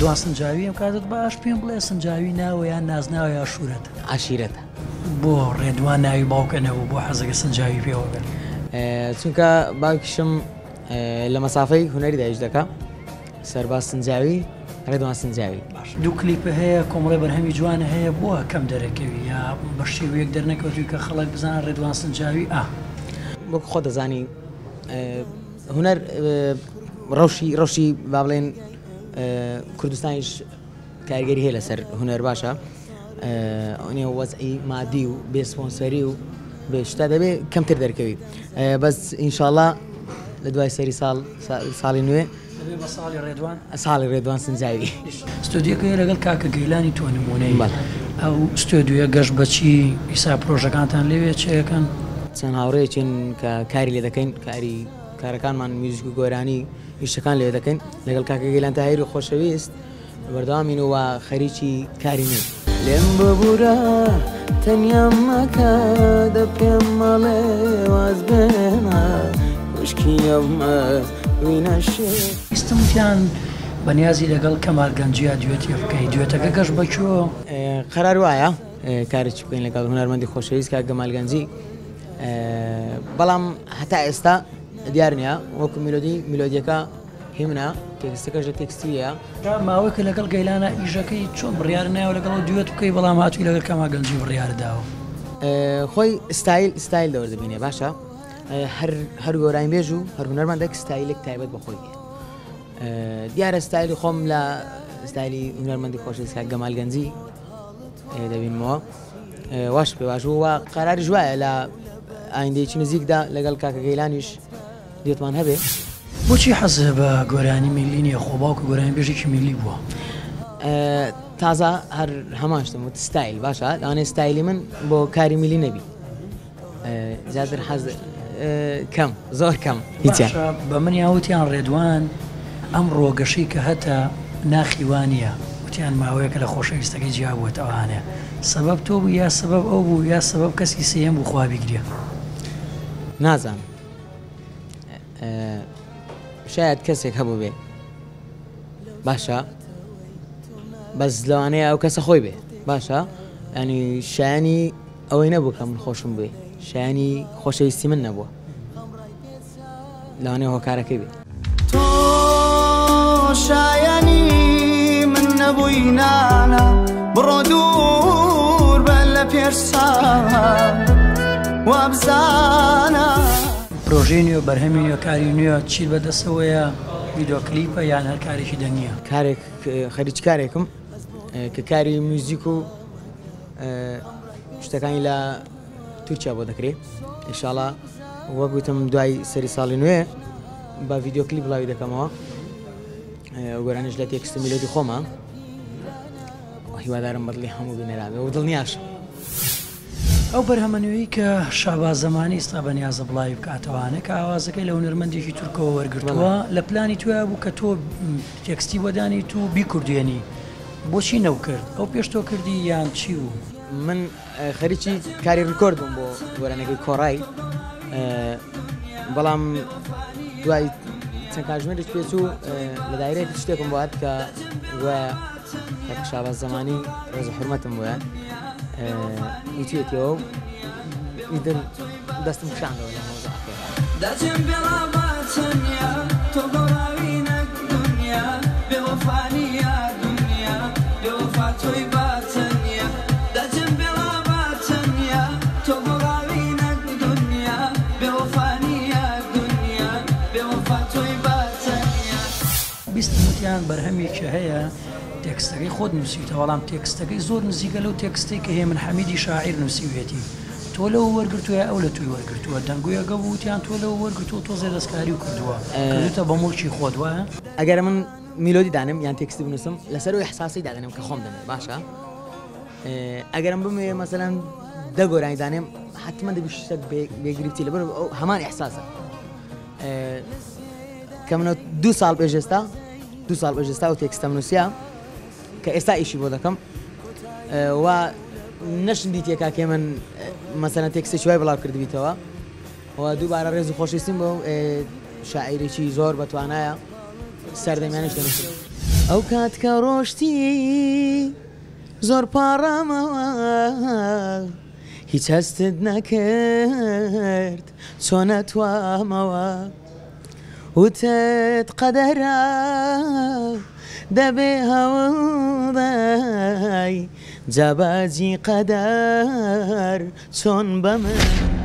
ڕێدوان سنجاوی ئەم کاتت باش پێم بڵێ سنجاوی ناوە یان نازناوە یا شوورەتە عشیرەتە بۆ ڕێدوان ناوی باوکەنەوە بۆ حەزەکە سنجاوی پێوەگەن چونکە باوکیشم لە مەسافەی هونەری داهێش دەکا سەرباز سنجاوی ڕێدوان سنجاوی دوو کلیپە هەیە کۆمەڵی بەرهەمی جوانە هەیە بووە کەم دەرەکەوی یا بە شێوەیەک دەرنەکەوتوی کە خەڵک بزانە ڕێدوان سنجاوی وەکو خۆ دەزانی هونەر ڕەوشی با بڵێن کوردستانیش کارگەری هەیە لەسەر هونەر باشە ئەوێ وەزعی مادی و بێسپۆنسەری و بێشتا دەبێ کەمتر دەرکەوی بەس ئینشاءڵڵا لە دوای سەری ساڵی نوێ ساڵی ڕێدوان سنجاوی ستۆدیۆکە لەگەڵ کاکە گەیلانی تۆ نمونەی ئەو ستۆدیۆ گەشت بەچی ئیسا پرۆژەکانتان لەوێ چەکەن چەند هاوڕێکین کە کاری لێ دەکەین کارەکانمان میوزیک و گۆرانی ئیشەکان لێ دەکەین لەگەڵ کاکە گەیلان تا هەیری خۆشەویست بەردەوامین و خەریکی کاری نوێ لێم ببوورە تەنیام مەکە دە پێم مەڵێ واز بێنە وشکی ئەومە وینەشێ ئیستمتیان بەنیازی لەگەڵ کەمال گەنجیا دوێتی بکەی دوێتەکە گەشت بەکوێ قەرار وایە کارێکی بکەین لەگەڵ هونەرمەندی خۆشەویست کاک گەمال گەنجی بەڵام هەتا ئێستا دیار نییە وەکو میلۆدیەکە هیمنە تێکستەکەش لە تێکستیە ماوەیەکە لەگەڵ گەیلانە ئیژەکەی چۆن بڕیار نایەوە لەگەڵ دوێت بکەی بەڵام هاتووی لەگەڵ کەمال گەنجی بڕیارداوە خۆی ستایل دەوەردەبینێ باشە هەر گۆرانی بێژ و هەر هونەرمەندێک ستایلێک تایبەت بەخۆی دیارە ستایلی خۆم لە ستایلی هونەرمەندی خۆشەویست کاک گەمال گەنجی دەبینمەوە واش پێ واژ و قەراری ژوایە لە ئایندەیەکی نزیکدا لەگەڵ کاکە گەیلانیش دێتمان هەبێ بۆچی حەزە بە گۆرانی میلی نییە خۆ باوکە گۆرانی بێژێکی میلی بووە تازە هەر هەمان شتم وت ستایل باشە لەوانێ ستایلی من بۆ کاری میلی نەبی زیاتر حەز کەم زۆر کەم هیچیان بە منی وتیان ڕێدوان ئەم ڕۆگەشەی کە هەتا ناخیوانە وتیان ماوەیەکە لە خۆشەویستەکەی جیابووەتەوانێ سەبەب تۆ بوو یا سەبەب ئەو بوو یا سەبەب کەسی سێم بوو خوا بیگرێ نازانم شاید کەسێک هەبوو بێ باشە بەس لەوانەیە ئەو کەسە خۆی بێ باشە ینی شایانی ئەوەی نەبوو کە من خۆشم بێ شایانی خۆشەویستی من نەبووە لەوانەیە هۆکارەکەی بێ تۆ شایانی من نەبووی نانە بڕۆ دوور بە لە پێرسان وابزانە پرۆژەی نوێ بەرهەمی نوێ کاری نوێ چیت بەدەستەوەیە ڤیدۆکلیپە یان هەر کارێکی دەنگە خەریک کارێکم کە کاری میوزیک و شتەکانی لە تورکیا بۆ دەکرێت ئینشاڵڵا وەک گوتم دوای سەری ساڵی نوێ بە ڤیدۆکلیپ بڵاوی دەکەمەوە گۆرانیش لە تێکست میلۆدی خۆمە هیوادارم بەدڵی هەموو بینەرابێ و دڵنیاش ئەو بەرهەمەنوێی کە شاباز زەمانی ئێستا بەنیازە بڵاوی بکاتەوانە کە ئاوازەکەی لە هونەرمەندێکی تورکەوە وەرگرتووە لە پلانی توە بوو کە تۆ تێکستی وەدانی تو بیکوردێنی بۆچی نەوکرد ئەو پێش تۆ کردی یان چی بوو من خەریکی کاری ڕکۆرد بووم بۆ گۆرانەکەی کۆڕای بەڵام دوای چەند کاتژمێرێک پێچوو لە دایرەیەکی شتێکم بۆ هات کە وایە کاک شاباز زەمانی ڕێز و حورمەتم بۆیە وتوێتەوە ئیدن دەستم کشاندەوە لە مۆزەعەکە دەچم بێڵاوە چەندیا تۆ گۆڕاوینە دنیا بێوەفانیە دنیا بێوەفا تۆی باتەنیا دەچم بێڵاوە چەندیا تۆ گۆڕاوینە دنیا بێوەفانیە دنیا بێوەفا تۆی باتەنیا بیستمتیان بەرهەمێکی هەیە تێکستەکەی خۆت نووسیتە بەڵام تێکستەکەی زۆر نزیکە لەو تێکستەی کە هەیە من حەمیدی شاعیر نووسیوێتی تۆ لەوە وەرگرتووە ئەو لە توی وەرگرتووە دەنگویەگە بووتیان تۆ لەوە وەرگرتووە تۆ زێ دەستکاری و کردووە کردوتە بە مڵکی خۆت وایە ئەگەر من میلۆدی دانم یان تێکستی بنووسم لەسەر و احساسی دادەنم کە خۆم دەمێ باشە ئەگەرم بمێ مەسەلەن دە گۆرانی دانێم حتمما دەبیشتە بێگریپتی لەبەر هەمان احساسە کە منە دو ساڵ پێشێستا و تێکستە نووسیا کە ئێستا ئیشی بۆ دەکەم و نەشندی تێکا کێ من مەسەلەن تێکستێکی وای بڵاو کردبییتەوە و دووبارە ڕێز و خۆشویستیم بۆ شاعیرێکی زۆر بەتوانایە سەردەمیانش دەنووسم ئەو کات کە ڕۆشتی زۆر پاڕامەوە هیچ هەستت نەکرد چۆن نەتوامەوە وتت قەدەرە دەبێ هەوڵدای جاباجی قەدەر چۆن بە من